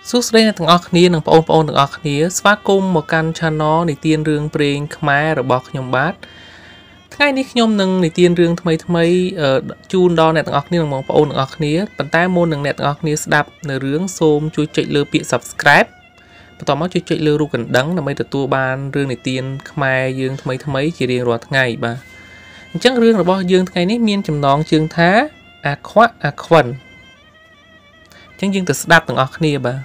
សួស្តីអ្នកទាំងអស់គ្នានិងបងប្អូនទាំងអស់គ្នាស្វាគមន៍មកកាន់ Channel និទានរឿងព្រេងខ្មែររបស់ខ្ញុំបាទថ្ងៃនេះខ្ញុំនឹងនិទានរឿងថ្មីជូនដល់អ្នកទាំងអស់គ្នានិងបងប្អូនទាំងអស់គ្នាប៉ុន្តែមុននឹងអ្នកទាំងអស់គ្នាស្ដាប់នៅរឿងសូមជួយចុចលើពាក្យ Subscribe បន្ទាប់មកជួយចុចលើរូបកណ្ដឹងដើម្បីទទួលបានរឿងនិទានខ្មែរយើងថ្មីជារៀងរាល់ថ្ងៃបាទអញ្ចឹងរឿងរបស់យើងថ្ងៃនេះមានចំណងជើងថាអាខ្វាក់អាខ្វិនអញ្ចឹងយើងទៅស្ដាប់ទាំងអស់គ្នាបាទ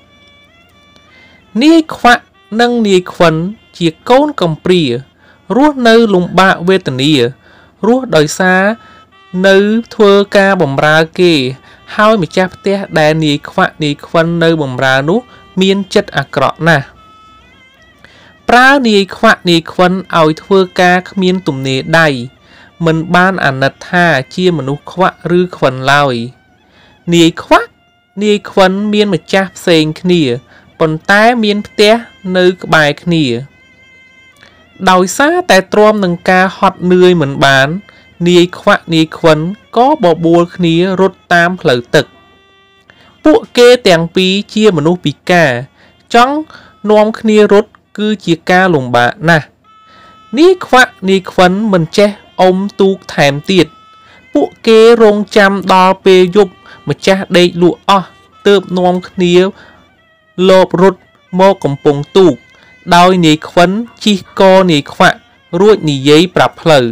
នាយខ្វាក់និងនាយខ្វិនជាកូនកំព្រារស់នៅលំបាកវេទនារស់ដោយសារនៅធ្វើការបម្រើគេហើយម្ចាស់ផ្ទះដែលនាយខ្វាក់នាយខ្វិននៅបម្រើនោះមានចិត្តអាក្រក់ណាស់ប្រើនាយខ្វាក់នាយខ្វិនឲ្យធ្វើការគ្មានទំនេរដៃមិនបានអាណិតថាជាមនុស្សខ្វាក់ឬខ្វិនឡើយនាយខ្វាក់នាយខ្វិនមានម្ចាស់ផ្សេងគ្នាប៉ុន្តែមានផ្ទះនៅក្បែរគ្នាដោយសារតែទ្រាំនឹងការហត់នឿយមិនបាននាយខ្វាក់នាយខ្វិនក៏បបួលគ្នារត់តាមផ្លូវទឹកពួកគេទាំងពីរជាមនុស្សពិការចង់នាំគ្នារត់គឺជាការលំបាកណាស់នាយខ្វាក់នាយខ្វិនមិនចេះអុំទូកថែមទៀតពួកគេរងចាំដល់ពេលយប់ម្ចាស់ដេកលក់អស់ទើបនាំគ្នាលបរត់មកកំពង់ទូកដោយនាយខ្វិនជិះកនាយខ្វាក់រួចនិយាយប្រាប់ផ្លូវ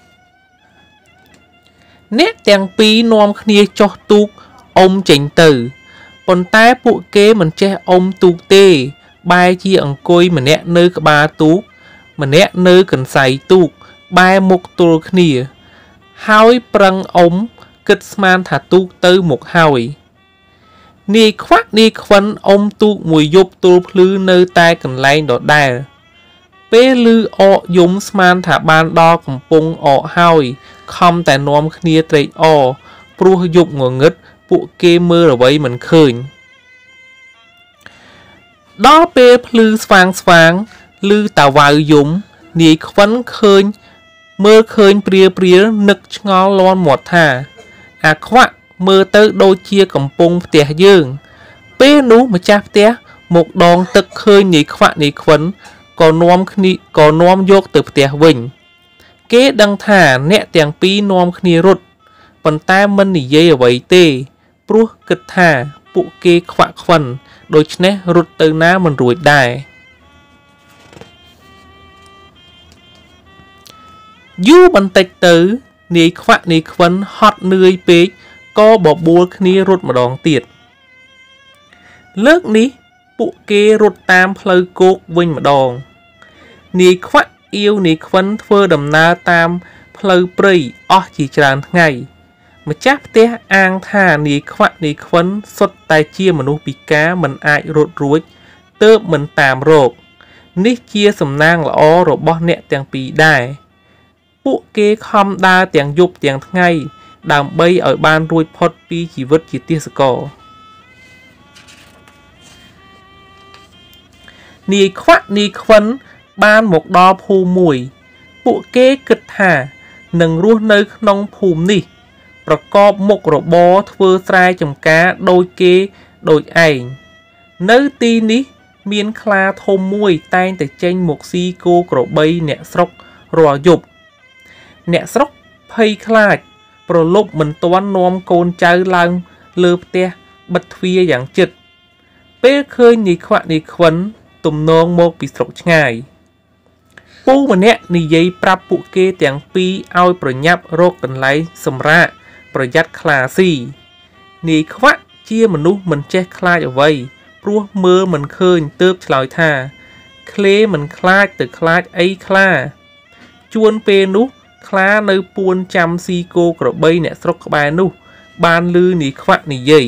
អ្នកទាំងពីរនាំគ្នាចុះទូកអុំចេញទៅប៉ុន្តែពួកគេមិនចេះអុំទូកទេបែរជាអង្គុយម្នាក់នៅក្បាលទូកម្នាក់នៅកន្សែងទូកបែរមុខទល់គ្នាហើយប្រឹងអុំគិតស្មានថាទូកទៅមុខហើយនាយខ្វាក់នាយខ្វិនអុំទូកមួយយប់ទល់ភ្លឺនៅតែកន្លែងដដែលពេលឮអកយំស្មានថាបានដល់កំពង់អកហើយខំតែនាំគ្នាត្រេកអរព្រោះយប់ងងឹតពួកគេមើលអ្វីមិនឃើញដល់ពេលភ្លឺស្វាងឮតាវ៉ៅយំនាយខ្វិនមើលឃើញព្រាលនឹកឆ្ងល់លាន់មាត់ថាអាខ្វាក់មើលទៅដូចជាកំពុងផ្ទះយើងពេលនោះម្ចាស់ផ្ទះមកដងទឹកឃើញនាយខ្វាក់នាយខ្វិនក៏នាំយកទៅផ្ទះវិញគេដឹងថាអ្នកទាំងពីរនាំគ្នារត់ប៉ុន្តែមិននិយាយអ្វីទេព្រោះគិតថាពួកគេខ្វាក់ខ្វិនដូច្នេះរត់ទៅណាមិនរួចដែរយូរបន្តិចទៅនាយខ្វាក់នាយខ្វិនហត់នឿយពេកក៏បបួលគ្នារត់ម្ដងទៀតលើកនេះពួកគេរត់តាមផ្លូវគោកវិញម្ដងនាយខ្វាក់អៀវនាយខ្វិនធ្វើដំណើរតាមផ្លូវព្រៃអស់ជាច្រើនថ្ងៃម្ចាស់ផ្ទះអាងថានាយខ្វាក់នាយខ្វិនសុទ្ធតែជាមនុស្សពិការមិនអាចរត់រួចទើបមិនតាមរកនេះជាសំណាងល្អរបស់អ្នកទាំងពីរដែរពួកគេខំដើរទាំងយប់ទាំងថ្ងៃដើម្បីឲ្យបានរួចផុតពីជីវិតជាទាសករនាយខ្វាក់នាយខ្វិនបានមកដល់ភូមិមួយពួកគេគិតថានឹងរស់នៅក្នុងភូមិនេះប្រកបមុខរបរធ្វើស្រែចម្ការដូចគេដូចឯងនៅទីនេះមានខ្លាធំមួយតែងតែចេញមកស៊ីគោក្របីអ្នកស្រុករាល់យប់អ្នកស្រុកភ័យខ្លាចប្រលប់មិនទាន់នាំកូនចៅឡើងលើផ្ទះបិទទ្វារយ៉ាងជិតពេលឃើញនាយខ្វាក់នាយខ្វិនទំនងមកពីស្រុកឆ្ងាយពូម្នាក់និយាយប្រាប់ពួកគេទាំងពីរឲ្យប្រញាប់រកកន្លែងសម្រាកប្រយ័ត្នខ្លាស៊ីនាយខ្វាក់ជាមនុស្សមិនចេះខ្លាចអ្វីព្រោះមើលមិនឃើញទើបឆ្លើយថាឃ្លេមិនខ្លាចទៅខ្លាចអីខ្លាជួនពេលនោះខ្លានៅពួនចាំស៊ីគោក្របីអ្នកស្រុកក្បែរនោះបានឮនាយខ្វាក់និយាយ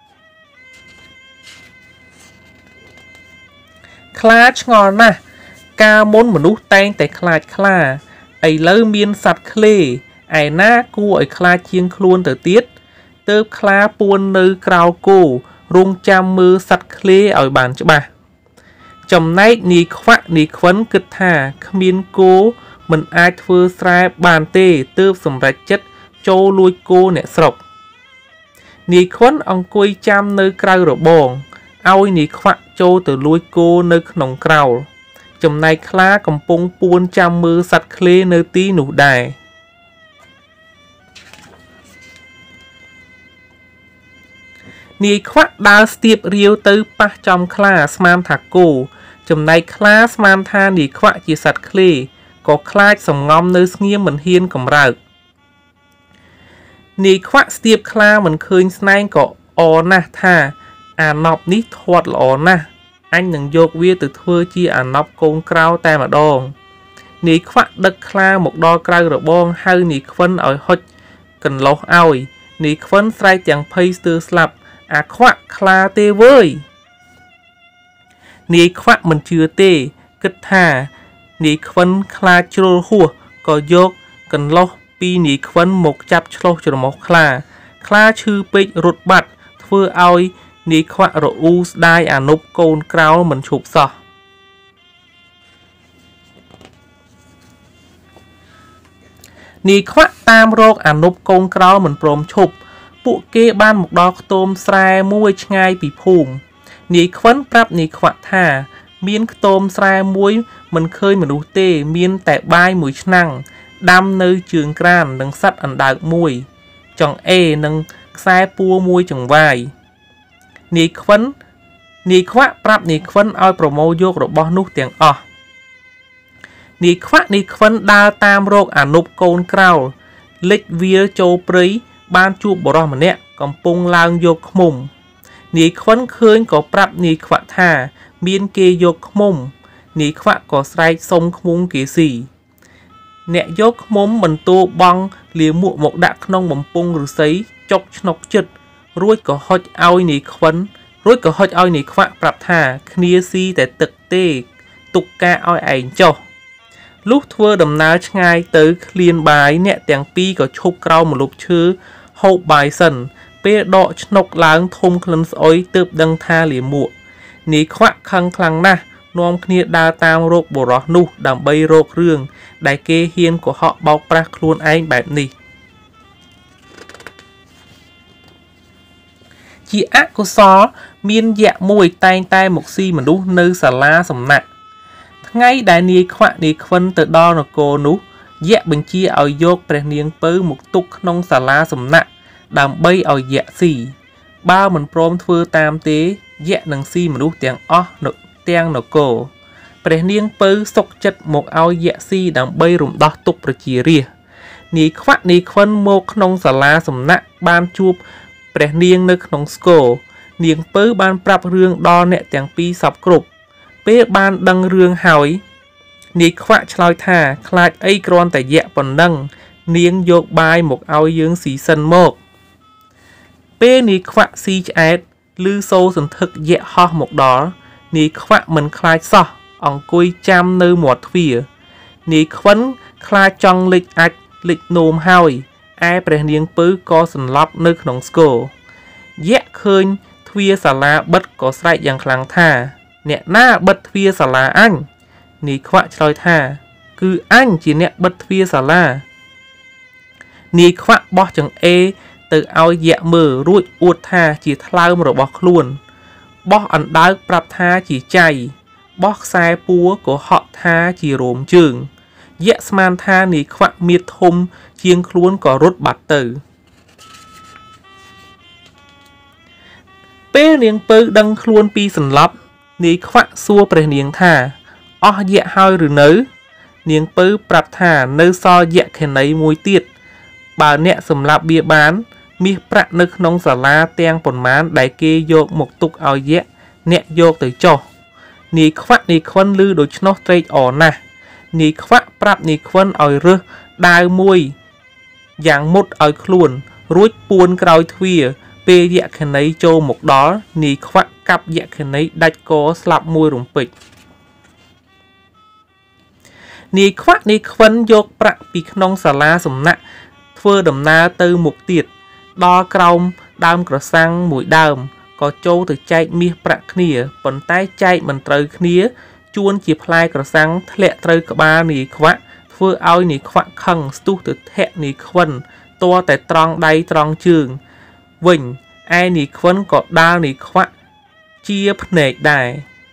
ខ្លាឆ្ងល់ណាស់កាលមុនមនុស្សតែងតែខ្លាចខ្លាឥឡូវមានសត្វឃ្លេឯណាគួរឲ្យខ្លាចជាងខ្លួនទៅទៀតទើបខ្លាពួននៅក្រោលគោរងចាំមើលសត្វឃ្លេឲ្យបានច្បាស់ចំណែកនាយខ្វាក់នាយខ្វិនគិតថាគ្មានគោមិនអាចធ្វើស្រែបានទេទើបសម្រេចចិត្តចូលលួចគោអ្នកស្រុកនាយខ្វិនអង្គុយចាំនៅក្រៅរបងឲ្យនាយខ្វាក់ចូលទៅលួចគោនៅក្នុងក្រោលចំណែកខ្លាកំពុងពួនចាំមើលសត្វឃ្លេនៅទីនោះដែរនាយខ្វាក់ដើរស្ទាបរាវទៅប៉ះចំខ្លាស្មានថាគោចំណែកខ្លាស្មានថានាយខ្វាក់ជាសត្វឃ្លេក៏ខ្លាចសំងំនៅស្ងៀមមិនហ៊ានកម្រើកនាយខ្វាក់ស្ទាបខ្លាមិនឃើញស្នែងក៏អរណាស់ថាអាណប់នេះធាត់ល្អណាស់អញនឹងយកវាទៅធ្វើជាអាណប់កូនក្រៅតែម្ដងនាយខ្វាក់ដឹកខ្លាមកដល់ក្រៅរបងហៅនាយខ្វិនឲ្យហុចកន្លោះឲ្យនាយខ្វិនស្រែកទាំងភ័យស្ទើរស្លាប់អាខ្វាក់ខ្លាទេវើយនាយខ្វាក់មិនជឿទេគិតថានាយខ្វិនខ្លាចជ្រុលហួសក៏យកកន្លោះពីនាយខ្វិនមកចាប់ឆ្លុះច្រមុះខ្លាឈឺពេករត់បាត់ធ្វើឲ្យនាយខ្វាក់រអ៊ូស្ដាយអានុបកូនក្រោលមិនឈប់សោះនាយខ្វាក់តាមរកអានុបកូនក្រោលមិនព្រមឈប់ពួកគេបានមកដល់ខ្ទមស្រែមួយឆ្ងាយពីភូមិនាយខ្វិនប្រាប់នាយខ្វាក់ថាមានខ្ទមស្រែមួយមិនឃើញមនុស្សទេមានតែបាយមួយឆ្នាំងដាំនៅជើងក្រាននិងសត្វអណ្ដើកមួយចង្អេនិងខ្សែពួរមួយចង្វាយនាយខ្វាក់ប្រាប់នាយខ្វិនឲ្យប្រមូលយករបស់នោះទាំងអស់នាយខ្វិនដើរតាមរកអានុបកូនក្រោលលិចវាលចូលព្រៃបានជួបបុរសម្នាក់កំពុងឡើងយកឃ្មុំនាយខ្វិនឃើញក៏ប្រាប់នាយខ្វាក់ថាមានគេយកឃ្មុំនាយខ្វាក់ក៏ស្រែកសុំឃ្មុំគេស៊ីអ្នកយកឃ្មុំបន្ទោបង់លាមកមកដាក់ក្នុងបំពង់ឫស្សីចុកឆ្នុកចិត្តរួចក៏ហុចឲ្យនាយខ្វាក់ប្រាប់ថាគ្នាស៊ីតែទឹកទេទុកការឲ្យឯងចុះលុះធ្វើដំណើរឆ្ងាយទៅឃ្លានបាយអ្នកទាំងពីរក៏ឈប់ក្រោមម្លប់ឈើហូបបាយសិនពេលដកឆ្នុកឡើងធំក្លិនស្អុយទើបដឹងថាលាមកនាយខ្វាក់ខឹងខ្លាំងណាស់នាំគ្នាដើរតាមរកបុរសនោះដើម្បីរករឿងដែលគេហ៊ានកុហកបោកប្រាស់ខ្លួនឯងបែបនេះជាអកុសលមានយក្សមួយតែងតែមកស៊ីមនុស្សនៅសាលាសំណាក់ថ្ងៃដែលនាយខ្វាក់នាយខ្វិនទៅដល់នគរនោះយក្សបញ្ជាឲ្យយកព្រះនាងពៅមកទុកក្នុងសាលាសំណាក់ដើម្បីឲ្យយក្សស៊ីបើមិនព្រមធ្វើតាមទេយក្សនឹងស៊ីមនុស្សទាំងអស់ទាំងនគរព្រះនាងពៅសុកចិត្តមកឲ្យយក្សស៊ីដើម្បីរំដោះទុក្ខប្រជារាស្ត្រនាយខ្វាក់នាយខ្វិនមកក្នុងសាលាសំណាក់បានជួបព្រះនាងនៅក្នុងស្គរនាងពៅបានប្រាប់រឿងដល់អ្នកទាំងពីរសពគ្រប់ពេលបានដឹងរឿងហើយនាយខ្វាក់ឆ្លើយថាខ្លាចអីគ្រាន់តែយក្សប៉ុណ្ណឹងនាងយកបាយមកឲ្យយើងស៊ីសិនមកពេលនាយខ្វាក់ស៊ីឆ្អែតឮសូរសន្ធឹកយក្សហោះមកដល់នាយខ្វាក់មិនខ្លាចសោះអង្គុយចាំនៅមាត់ទ្វារនាយខ្វិនខ្លាចចង់លិចអាចលិចនោមហើយឯព្រះនាងពៅក៏សន្លប់នៅក្នុងស្គរយក្សឃើញទ្វារសាលាបិទក៏ស្រែកយ៉ាងខ្លាំងថាអ្នកណាបិទទ្វារសាលាអញនាយខ្វាក់ឆ្លើយថាគឺអញជាអ្នកបិទទ្វារសាលានាយខ្វាក់បោះចង្អេរទៅឲ្យយក្សមើលរួចអួតថាជាថ្លើមរបស់ខ្លួនបោះអណ្ដើកប្រាប់ថាជាចៃបោះខ្សែពួរក៏ហក់ថាជារោមជើងយក្សស្មានថានាយខ្វាក់មៀតធំជាងខ្លួនក៏រត់បាត់ទៅពេលនាងពៅដឹងខ្លួនពីសន្លប់នាយខ្វាក់សួរព្រះនាងថាអស់យក្សហើយឬនៅនាងពៅប្រាប់ថានៅសល់យក្សខេណីមួយទៀតបើអ្នកសម្លាប់វាបានមាសប្រាក់នៅក្នុងសាលាទាំងប៉ុន្មានដែលគេយកមកទុកឲ្យយក្សអ្នកយកទៅចុះនាយខ្វាក់នាយខ្វិនឮដូច្នោះត្រេកអរណាស់នាយខ្វាក់ប្រាប់នាយខ្វិនឲ្យរើសដាវមួយយ៉ាងមុតឲ្យខ្លួនរួចពួនក្រោយទ្វារពេលយក្ខិនីចូលមកដល់នាយខ្វាក់កាប់យក្ខិនីដាច់កស្លាប់មួយរំពេចនាយខ្វាក់នាយខ្វិនយកប្រាក់ពីក្នុងសាលាសំណាក់ធ្វើដំណើរទៅមុខទៀតដល់ក្រោមដើមក្រសាំងមួយដើមក៏ចូលទៅចែកមាសប្រាក់គ្នាប៉ុន្តែចែកមិនត្រូវគ្នាជួនជាផ្លែក្រសាំងធ្លាក់ត្រូវក្បាលនាយខ្វាក់ធ្វើឲ្យនាយខ្វាក់ខឹងស្ទុះទៅធាក់នាយខ្វិនតរតែត្រង់ដៃត្រង់ជើងវិញឯនាយខ្វិនក៏ដាល់នាយខ្វាក់ជាភ្នែកដែរ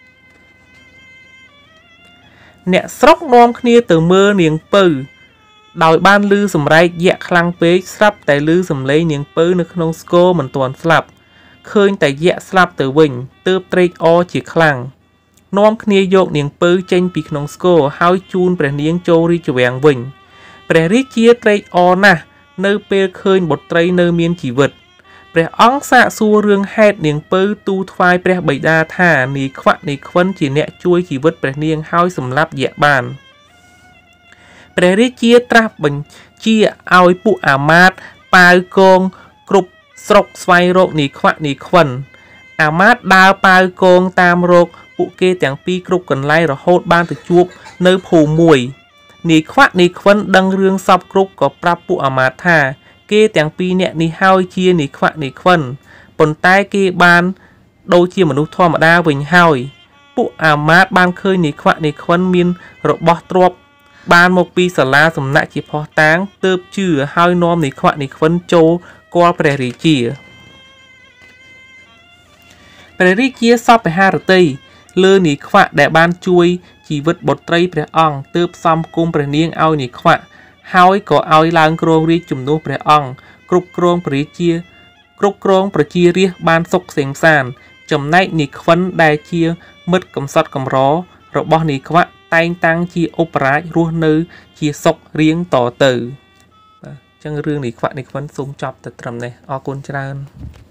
អ្នកស្រុកនាំគ្នាទៅមើលនាងពៅដោយបានឮសម្រែកយក្សខ្លាំងពេកស្រាប់តែឮសំឡេងនាងពៅនៅក្នុងស្គរមិនទាន់ស្លាប់ឃើញតែយក្សស្លាប់ទៅវិញទើបត្រេកអរជាខ្លាំងនាំគ្នាយកនាងពៅចេញពីក្នុងស្គរហើយជូនព្រះនាងចូលរាជវាំងវិញព្រះរាជាត្រេកអរណាស់នៅពេលឃើញបុត្រីនៅមានជីវិតព្រះអង្គសាកសួររឿងហេតុនាងពៅទូលថ្វាយព្រះបិតាថានាយខ្វាក់នាយខ្វិនជាអ្នកជួយជីវិតព្រះនាងហើយសម្លាប់យក្សបានព្រះរាជាត្រាស់បញ្ជាឲ្យពួកអាមាត្យប៉ាវកងគ្រប់ស្រុកស្វែងរកនាយខ្វាក់នាយខ្វិនអាមាត្យដើរប៉ាវកងតាមរកពួកគេទាំងពីរគ្រប់កន្លែងរហូតបានទៅជួបនៅភូមិមួយនាយខ្វាក់នាយខ្វិនដឹងរឿងសពគ្រប់ក៏ប្រាប់ពួកអាមាត្យថាគេទាំងពីរនាក់នេះហើយជានាយខ្វាក់នាយខ្វិនប៉ុន្តែគេបានដូចជាមនុស្សធម្មតាវិញហើយពួកអាមាត្យបានឃើញនាយខ្វាក់នាយខ្វិនមានរបស់ទ្រព្យបានមកពីសាលាសំណាក់ជាភស្តុតាងទើបជឿហើយនាំនាយខ្វាក់នាយខ្វិនចូលគាល់ព្រះរាជាសពហារតីលើនាយខ្វាក់ដែលបានជួយជីវិតបុត្រីព្រះអង្គទើបសំគុំព្រះនាងឲ្យនាយខ្វាក់ហើយក៏ឲ្យឡើងគ្រងរាជជំនួសព្រះអង្គគ្រប់គ្រងប្រជារាស្ត្របានសុខសេងសានចំណែកនាយខ្វិនដែលជាមិត្តកំសត់កំររបស់នាយខ្វាក់តែងតាំងជាឧបរាជរស់នៅជាសុខរៀងតទៅបាទអញ្ចឹងរឿងនាយខ្វាក់នាយខ្វិនសូមចប់តែត្រឹមនេះអរគុណច្រើន